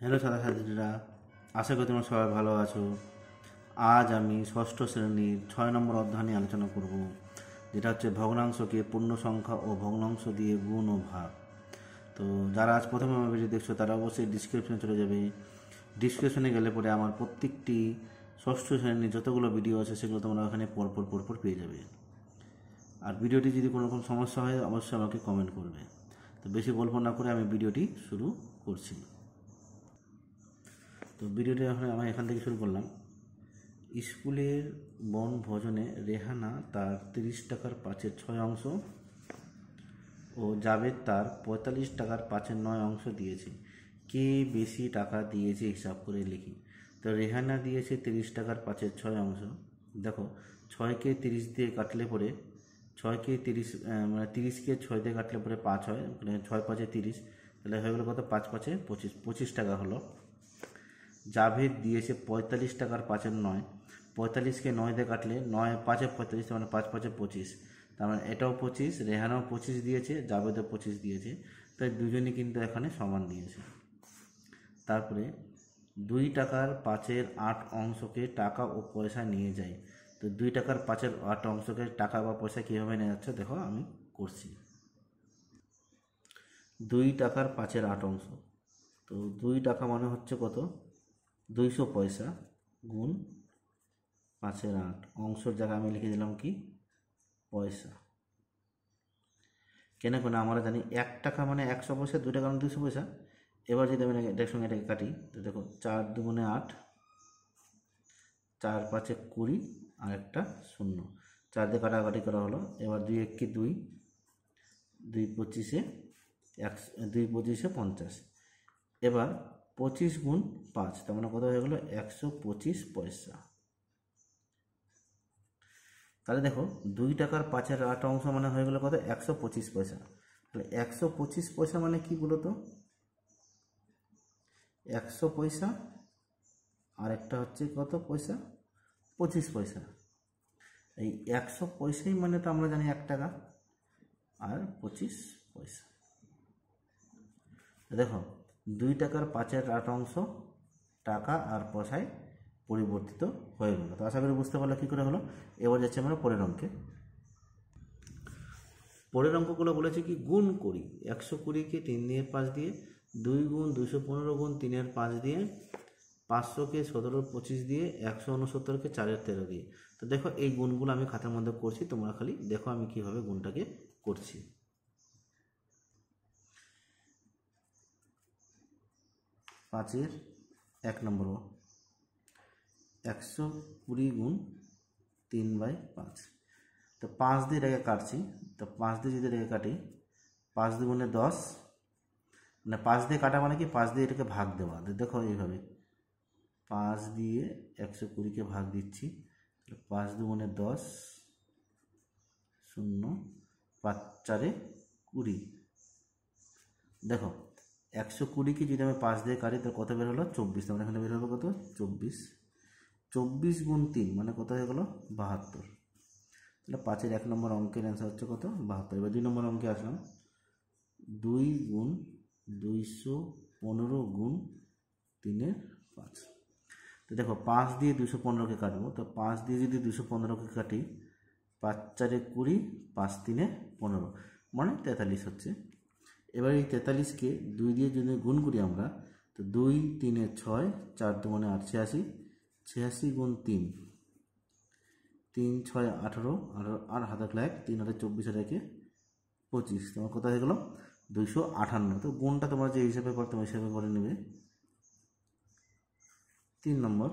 Hello ছাত্রছাত্রীরা, আশা করি তোমরা সবাই ভালো আছো। আজ আমি ষষ্ঠ শ্রেণীর 6 নম্বর অধ্যায় নিয়ে আলোচনা করব, যেটা হচ্ছে ভগ্নাংশকে পূর্ণ সংখ্যা ও ভগ্নাংশ দিয়ে গুণ ও ভাগ। তো যারা আজ প্রথম আমার ভিডিও দেখছো তারা অবশ্যই ডিসক্রিপশনে চলে যাবে। ডিসক্রিপশনে গেলে পরে আমার প্রত্যেকটি ষষ্ঠ শ্রেণীর যতগুলো ভিডিও আছে সেগুলো তোমরা ওখানে পরপর পেয়ে যাবে। আর ভিডিওটি যদি কোনো রকম সমস্যা হয় অবশ্যই আমাকে কমেন্ট করবে। তো বেশি গল্প না করে আমি ভিডিওটি শুরু করছি। তো ভিডিওটি আমি এখান থেকে শুরু করলাম। স্কুলের বনভোজনে রেহানা তার 30 টাকার 5-এর 6 অংশ ও জাবেদ তার 45 টাকার 5-এর 9 অংশ দিয়েছে। কে বেশি টাকা দিয়েছে হিসাব করে লিখি। তো রেহানা দিয়েছে 30 টাকার 5-এর 6 অংশ। দেখো, 6কে 30 দিয়ে কাটলে পরে 6কে 30 মানে 30কে 6 দিয়ে কাটলে পরে 5 হয়, 6 5-এ 30, তাহলে হয়ে গেলো কত? 5 5-এ 25 টাকা হলো। জাভেদ দিয়েছে 45 টাকার 5-এর 9। 45কে 9 দিয়ে কাটলে 9 5-এ 45, মানে 5 5-এ 25, তার মানে এটাও 25, রেহানাও 25 দিয়েছে, জাভেদও 25 দিয়েছে। তাই দুজনই কিন্তু এখানে সমান দিয়েছে। তারপরে 2 টাকার 5-এর 8 অংশকে টাকা ও পয়সা নিয়ে যায়। তো 2 টাকার 5-এর 8 অংশকে টাকা বা পয়সা কীভাবে নিয়ে যাচ্ছে দেখো আমি করছি। 2 টাকার 5-এর 8 অংশ, তো 2 টাকা মানে হচ্ছে কত? 200 পয়সা গুণ 5-এর 8, অংশের জায়গায় আমি লিখে দিলাম কি? পয়সা। কেন আমরা জানি 1 টাকা মানে 100 পয়সা, 2 টাকা মানে 200 পয়সা। এবার যদি আমি এটার সঙ্গে এটাকে কাটি, তো দেখো 4 2 8, 4 5-এ 20 আর একটা 0, 4 দিয়ে কাটাকাটি করা হলো। এবার 2 1 কি 2, 2 25-এ 2 25-এ 50। এবার 25 গুণ 5, তার মানে কত হয়ে গেলো? 125 পয়সা। তাহলে দেখো 2 টাকার 5-এর 8 অংশ মানে হয়ে গেলো কত? 125 পয়সা। তাহলে 125 পয়সা মানে কি বলো তো? 100 পয়সা আর একটা হচ্ছে কত পয়সা? 25 পয়সা। এই 100 পয়সাই মানে তো আমরা জানি 1 টাকা, আর 25 পয়সা। দেখো 2 টাকার 5-এর 8 অংশ টাকা আর পয়সায় পরিবর্তিত হয়ে গেল। তো আশা করি বুঝতে পারলে কী করে হলো। এবার যাচ্ছে আমরা পরের অঙ্কে। পরের অঙ্কগুলো বলেছে কি গুণ করি। 120-কে 3 দিয়ে 5 দিয়ে, 2 গুণ 215 গুণ 3-এর 5 দিয়ে, 500-কে 17-এর 25 দিয়ে, 169-কে 4-এর 13 দিয়ে। তো দেখো এই গুণগুলো আমি খাতার মধ্যে করছি, তোমরা খালি দেখো আমি কিভাবে গুণটাকে করছি। পাঁচের 1 নম্বর 120 গুণ 3/5। তো 5 দিয়ে রেখে কাটছি। তো 5 দিয়ে যদি রেখে কাটি, 5 দুগুণে 10, মানে 5 দিয়ে কাটা মানে কি? 5 দিয়ে এটাকে ভাগ দেওয়া। দেখো এইভাবে 5 দিয়ে 120-কে ভাগ দিচ্ছি। 5 দুগুণে 10, 0, 5 4-এ 20। দেখো 120-কে যদি আমি 5 দিয়ে কাটি তো কত বের হলো? 24। তাহলে এখানে বের হলো কত? 24। 24 গুণ 3 মানে কত হয়ে গেল? 72। তাহলে 5-এর 1 নম্বর অঙ্কের অ্যান্সার হচ্ছে কত? 72। এবার 2 নম্বর অঙ্কে আসলাম। 2 গুণ 215 গুণ 3-এর 5। তো দেখো 5 দিয়ে 215-কে কাটবো। তো 5 দিয়ে যদি 215-কে কাটি, 5 4-এ 20, 5 3-এ 15, মানে 43 হচ্ছে। এবার এই 43-কে 2 দিয়ে যদি গুণ করি আমরা, তো 2 3-এ 6, 4 2-মানে 8, 86, 86 গুণ 3, 3 6 18, আর হাতে 1, 3 হাতে 24, আর 1-এ 25, তোমার কত হয়ে গেল? 258। তো গুণটা তোমরা যে হিসাবে করো তোমার হিসাবে করে নেবে। 3 নম্বর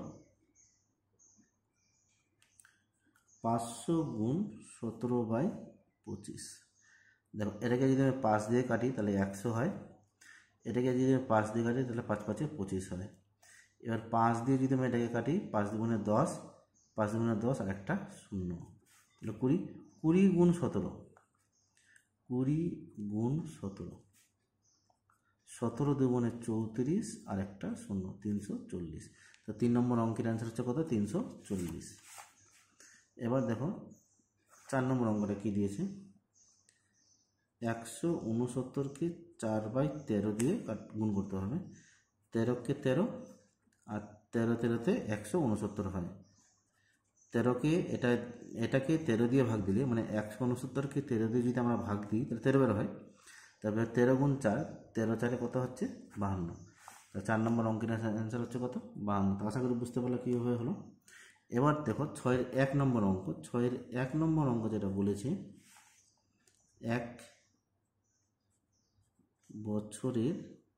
500 গুণ 17/25। দেখো এটাকে যদি আমি 5 দিয়ে কাটি তাহলে 100 হয়। এটাকে যদি আমি 5 দিয়ে কাটি তাহলে 5 5-এ 25 হয়। এবার 5 দিয়ে যদি আমি এটাকে কাটি, 5 দুগুণে 10, 5 দুগুণে 10 আর একটা 0, তাহলে 20। 20 গুণ 17, 20 গুণ 17, 17 দুগুণে 34 আর একটা 0, 340। তো 3 নম্বর অঙ্কের অ্যান্সার হচ্ছে কত? 340। এবার দেখো 4 নম্বর অঙ্কটা কী দিয়েছে? 169-কে 4/13 দিয়ে গুণ করতে হবে। 13 × 13 আর 13 13 169 হয়। 13কে এটাকে 13 দিয়ে ভাগ দিলে মানে 169কে 13 দিয়ে যদি আমরা ভাগ দিই তাহলে 13 বের হয়। তারপরে 13 × 4, 13 4 কত হচ্ছে 52। তা 4 নম্বর অঙ্কের অ্যান্সার হচ্ছে কত 52। তো আশা করি বুঝতে পারলে কীভাবে হলো। এবার দেখো 6-এর 1 নম্বর অঙ্ক। 6-এর 1 নম্বর অঙ্ক যেটা বলেছে, 1 বছরের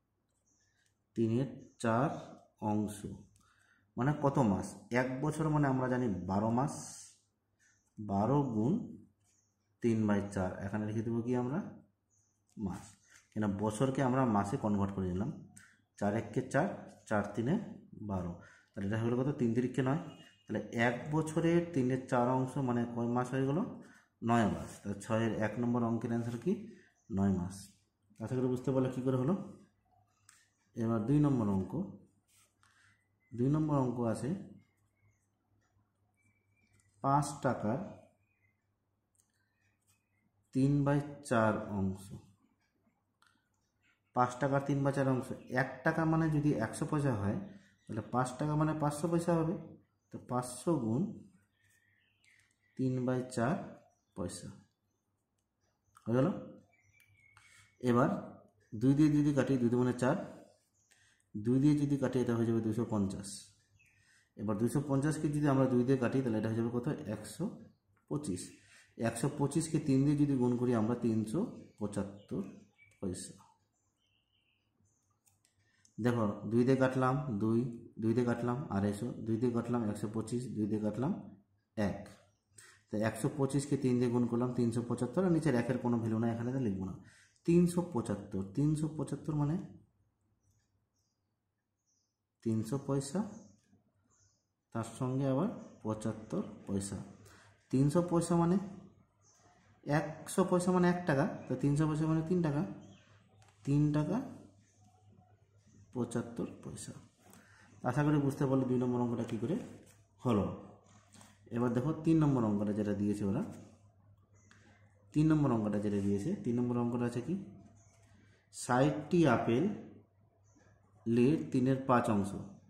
3/4 অংশ মানে কত মাস? 1 বছর মানে আমরা জানি 12 মাস। 12 × 3/4, এখানে লিখে দেবো কি আমরা মাস, কেন বছরকে আমরা মাসে কনভার্ট করে নিলাম। 4 × 1 = 4, 4 × 3 = 12, তাহলে এটা হলো কত 3 × 3 = 9। তাহলে 1 বছরের 3/4 অংশ মানে কয় মাস হয়ে গেল? 9 মাস। তাহলে 6-এর 1 নম্বর অঙ্কের অ্যান্সার কি 9 মাস। আশা করি বুঝতে পারলে কী করে হলো। এবার 2 নম্বর অঙ্ক। 2 নম্বর অঙ্ক আছে 5 টাকার 3/4 অংশ। 5 টাকার 3/4 অংশ, 1 টাকা মানে যদি 100 পয়সা হয় তাহলে 5 টাকা মানে 500 পয়সা হবে। তো 500 × 3/4 পয়সা হয়ে গেল। এবার 2 দিয়ে যদি কাটি, 2 × 4, 2 দিয়ে যদি কাটি এটা হয়ে যাবে 250। এবার 250কে যদি আমরা 2 দিয়ে কাটি তাহলে এটা হয়ে যাবে কত 125। 125কে 3 দিয়ে যদি গুণ করি আমরা 375 পয়সা। দেখো 2 দিয়ে কাটলাম 2, 2 দিয়ে কাটলাম 250, 2 দিয়ে কাটলাম 125, 2 দিয়ে কাটলাম 1। তো 125কে 3 দিয়ে গুণ করলাম 375, আর নিচের 1-এর কোনো ভ্যালু না, এখানে লিখব না। 375, 375 মানে 300 পয়সা, তার সঙ্গে আবার 75 পয়সা। 300 পয়সা মানে 100 পয়সা মানে 1 টাকা, তো 300 পয়সা মানে 3 টাকা, 3 টাকা 75 পয়সা। আশা করি বুঝতে পারলে 2 নম্বর অঙ্কটা কী করে হলো। এবার দেখো 3 নম্বর অঙ্কটা যেটা দিয়েছে ওরা, 3 নম্বর অঙ্কটা যেটা দিয়েছে, 3 নম্বর অঙ্কটা আছে কি 60টি আপেলের 3/5 অংশ।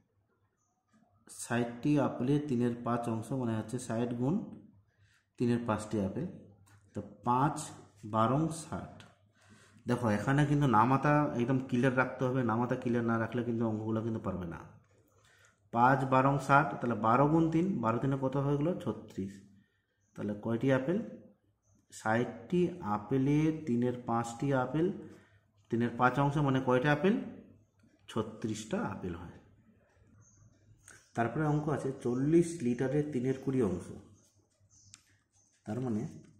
60টি আপেলের 3/5 অংশ মানে হচ্ছে 60 × 3/5টি আপেল। তো 5 12 60। দেখো এখানে কিন্তু নামাতা একদম ক্লিয়ার রাখতে হবে, নামাতা ক্লিয়ার না রাখলে কিন্তু অঙ্কগুলো কিন্তু পারবে না। 5 12 60, তাহলে 12 × 3, 12 3 কত হয়ে গেলো 36। তাহলে কয়টি আপেল? 60টি আপেলের 3/5টি আপেল, 3/5 অংশ মানে কয়টা আপেল? 36টা আপেল হয়। তারপরে অঙ্ক আছে 40 লিটারের 3/20 অংশ, তার মানে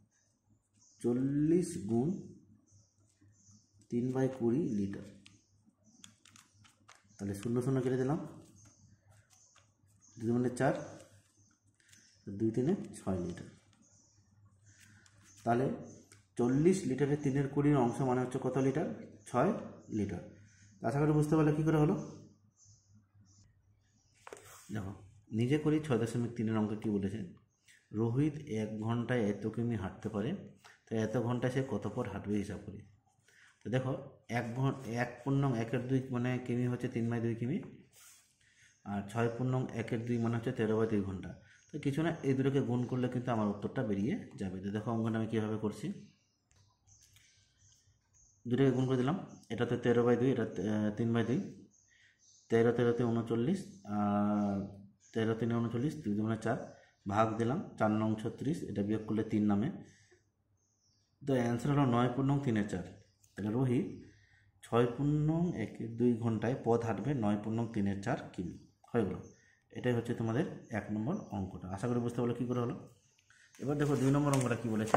40 × 3/20 লিটার। তাহলে 0 0 কেটে দিলাম, 2 × 4, 2 × 3 = 6 লিটার। তাহলে 40 লিটারের 3/20 অংশ মানে হচ্ছে কত লিটার? 6 লিটার। আশা করি বুঝতে পারলে কী করে হলো। দেখো নিজে করি 6.3 অঙ্ক কী বলেছে, রোহিত 1 ঘন্টায় এত কিমি হাঁটতে পারে, তো এত ঘন্টায় সে কত পর হাঁটবে হিসাব করি। তো দেখো 1 পূর্ণাং 1/2 মানে কিমি হচ্ছে 3/2 কিমি, আর 6 পূর্ণাং 1/2 মানে হচ্ছে 13/2 ঘন্টা। তো কিছু না, এই দুটোকে গুণ করলে কিন্তু আমার উত্তরটা বেরিয়ে যাবে। তো দেখো অঙ্কটা আমি কীভাবে করছি, দুটোকে গুণ করে দিলাম, এটা তো 13/2, এটা 3/2, 13 13 39, আর 13 3 39, 2 2 4, ভাগ দিলাম 4 9 36, এটা বিয়োগ করলে 3 নামে। তো অ্যান্সার হলো 9 পূর্ণাং 3/4। তাহলে রোহিত 6 পূর্ণাং 1/2 ঘন্টায় পথ হাঁটবে 9 পূর্ণাং 3/4 কিমি হয়ে গেল। এটাই হচ্ছে তোমাদের 1 নম্বর অঙ্কটা। আশা করি বুঝতে পারলে কী করে হলো। এবার দেখো 2 নম্বর অঙ্কটা কী বলেছে,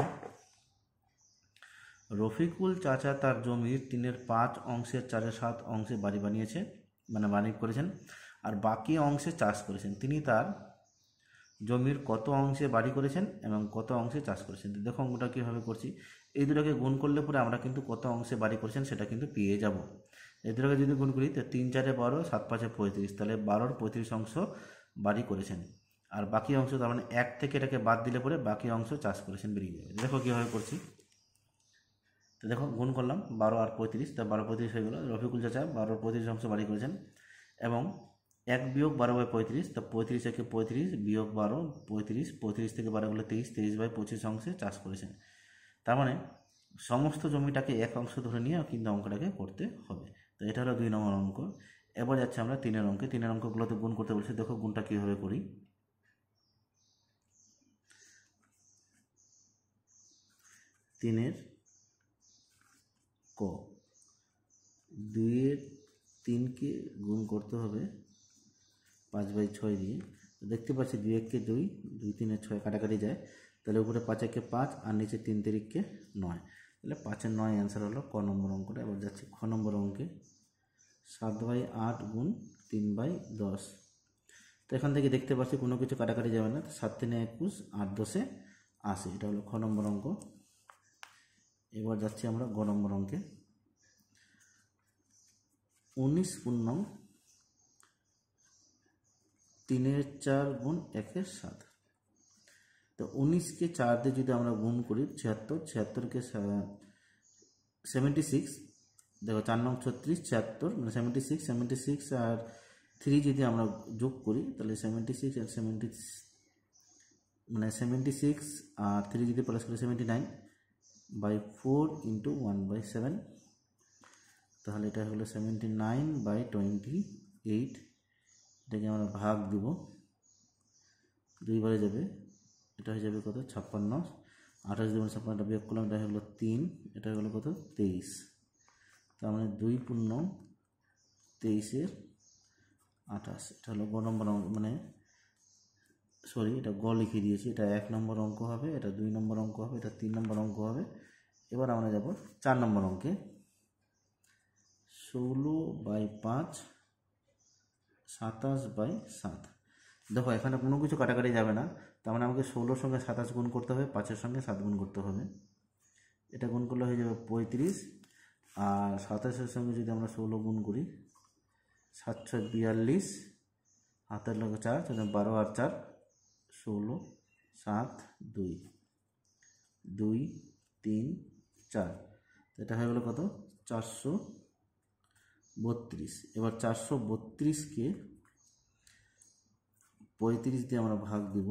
রফিকুল চাচা তার জমির 3/5 অংশের 4/7 অংশে বাড়ি বানিয়েছে, মানে বাড়ি করেছেন, আর বাকি অংশে চাষ করেছেন। তিনি তার জমির কত অংশে বাড়ি করেছেন এবং কত অংশে চাষ করেছেন। দেখো অঙ্কটা কীভাবে করছি, এই দুটোকে গুণ করলে পরে আমরা কিন্তু কত অংশে বাড়ি করেছেন সেটা কিন্তু পেয়ে যাব। এই দুটোকে যদি গুণ করি তো 3 4 12, 7 5 35, তাহলে 12 35 অংশ বাড়ি করেছেন, আর বাকি অংশ তার মানে 1 থেকে এটাকে বাদ দিলে পরে বাকি অংশ চাষ করেছেন বেরিয়ে যাবে। দেখো কীভাবে করছি, তো দেখো গুণ করলাম 12 আর 35, তা 12 35 হয়ে গেল। রফিকুল চাচা 12 35 অংশ বাড়ি করেছেন, এবং 1 বিয়োগ 12/35, তো 35 একে 35 বিয়োগ 12 35, 35 থেকে 12 গেলে 23, 23/25 অংশে চাষ করেছেন। তার মানে সমস্ত জমিটাকে 1 অংশ ধরে নিয়ে কিন্তু অঙ্কটাকে করতে হবে। তো এটা হলো 2 নম্বর অঙ্ক। এবার যাচ্ছে আমরা 3 অঙ্কে। 3 অঙ্কগুলোতে গুণ করতে বলছি, দেখো গুণটা কীভাবে করি। 3 ক 2 3কে গুণ করতে হবে 5/6 দিয়ে। দেখতে পাচ্ছি 2 1 2, 2 3 6 কাটাকাটি যায়, তাহলে উপরে 5 1 5 আর নিচে 3 3 9, তাহলে 5 এর 9 অ্যান্সার হলো ক নম্বর অঙ্কটা। এবার যাচ্ছে খ নম্বর অঙ্কে। 7/8 গুণ 3/10। তো এখান থেকে দেখতে পাচ্ছি কোনো কিছু কাটাকাটি যাবে না, 7 3 21, 8 10 80, এটা হলো খ নম্বর অঙ্ক। এবার যাচ্ছি আমরা গ নম্বর অঙ্কে। 19 পূর্ণাঙ্ক 3/4 গুণ 1/7। তো 19কে 4 দিয়ে যদি আমরা গুণ করি 76, 76কে 76, দেখো 4 নং 36, 76 মানে 76, 76 আর 3 যদি আমরা যোগ করি তাহলে 76 আর 70 মানে 76 আর 3 যদি প্লাস করি 79/4 ইন্টু 1/7, তাহলে এটা হলো 79/28। এটাকে আমরা ভাগ দিব, 2 বারে যাবে, এটা হয়ে যাবে কত 56। 28 দিয়ে 56টা বিয়োগ করলাম, এটা হলো 3, এটা হলো কত 23। তার মানে 2 পূর্ণ 23 28, এটা হলো গ নম্বর অঙ্ক, মানে সরি এটা গ লিখে দিয়েছি। এটা 1 নম্বর অঙ্ক হবে, এটা 2 নম্বর অঙ্ক হবে, এটা 3 নম্বর অঙ্ক হবে। এবার আমরা যাব 4 নম্বর অঙ্কে। 16/5 27/7। দেখো এখানে কোনো কিছু কাটাকাটি যাবে না, তার মানে আমাকে 16 সঙ্গে 27 গুণ করতে হবে, 5-এর সঙ্গে 7 গুণ করতে হবে। এটা গুণ করলে হয়ে যাবে 35, আর 27-এর সঙ্গে যদি আমরা 16 গুণ করি 7 6 42, হাতের লগে 4, 12 আর 4 16, 7 2 2 3 4, এটা হয়ে গেল কত 432। এবার 432কে 35 দিয়ে আমরা ভাগ দিব,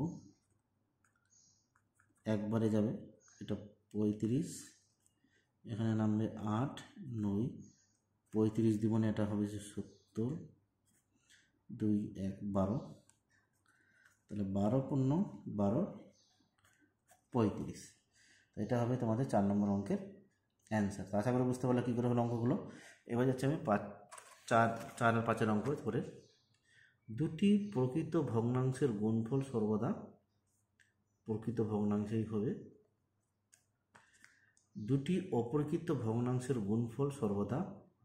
একবারে যাবে, এটা 35, এখানে নামবে 8 9, 35 দিব না, এটা হবে 70, 2 1 12, তাহলে 12 পূর্ণ 12 35। তো এটা হবে তোমাদের 4 নম্বর অঙ্কের অ্যান্সার। তো আশা করি বুঝতে পারলে কী করে হলো অঙ্কগুলো। এবার যাচ্ছে আমি 4 আর 5-এর অঙ্ক করে। দুটি প্রকৃত ভগ্নাংশের গুণফল সর্বদা প্রকৃত ভগ্নাংশেই হবে, দুটি অপ্রকৃত ভগ্নাংশের গুণফল সর্বদা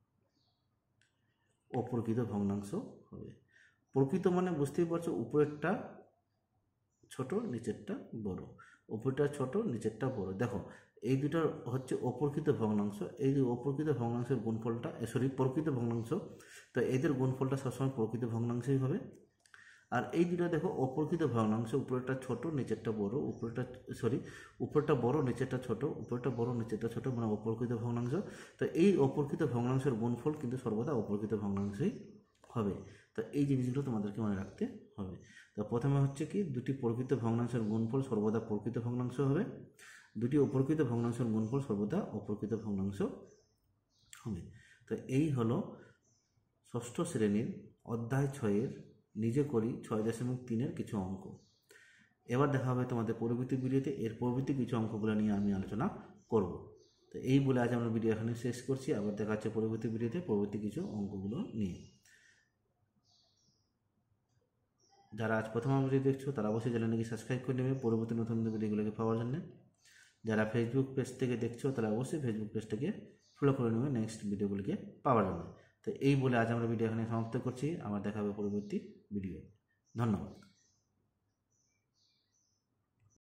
অপ্রকৃত ভগ্নাংশ হবে। প্রকৃত মানে বুঝতেই পারছো উপরেরটা ছোট নিচেরটা বড়, উপরেরটা ছোট নিচেরটা বড়। দেখো এই দুটো হচ্ছে অপ্রকৃত ভগ্নাংশ, এই যে অপ্রকৃত ভগ্নাংশের গুণফলটা প্রকৃত ভগ্নাংশ, তো এদের গুণফলটা সবসময় প্রকৃত ভগ্নাংশই হবে। আর এই দুটো দেখো অপ্রকৃত ভগ্নাংশ, উপরেরটা ছোট নিচেরটা বড়, উপরেরটা বড় নিচেরটা ছোট, উপরেরটা বড় নিচেরটা ছোট, মানে অপ্রকৃত ভগ্নাংশ। তো এই অপ্রকৃত ভগ্নাংশের গুণফল কিন্তু সর্বদা অপ্রকৃত ভগ্নাংশই হবে। তো এই জিনিসগুলো তোমাদেরকে মনে রাখতে হবে। তো প্রথমে হচ্ছে কি, দুটি প্রকৃত ভগ্নাংশের গুণফল সর্বদা প্রকৃত ভগ্নাংশ হবে, দুটি অপ্রকৃত ভগ্নাংশের গুণফল সর্বদা অপ্রকৃত ভগ্নাংশ হবে। তো এই হলো ষষ্ঠ শ্রেণীর অধ্যায় 6-এর নিজে করি 6.3-এর কিছু অঙ্ক। এবার দেখা হবে তোমাদের পরবর্তী ভিডিওতে, এর পরবর্তী কিছু অঙ্কগুলো নিয়ে আমি আলোচনা করব। তো এই বলে আজ আমরা ভিডিও এখানে শেষ করছি। আবার দেখা হচ্ছে পরবর্তী ভিডিওতে পরবর্তী কিছু অঙ্কগুলো নিয়ে। যারা আজ প্রথম ভিডিও দেখছো তারা অবশ্যই চ্যানেলটিকে সাবস্ক্রাইব করে নেবে পরবর্তী নতুন ভিডিওগুলোকে পাওয়ার জন্য। যারা ফেসবুক পেজ থেকে দেখছো তারা অবশ্যই ফেসবুক পেজটাকে ফলো করে নেবে নেক্সট ভিডিওগুলিকে পাওয়ার জন্য। তো এই বলে আজ আমরা ভিডিও এখানে সমাপ্ত করছি। আবার দেখা হবে পরবর্তী ভিডিও। ধন্যবাদ।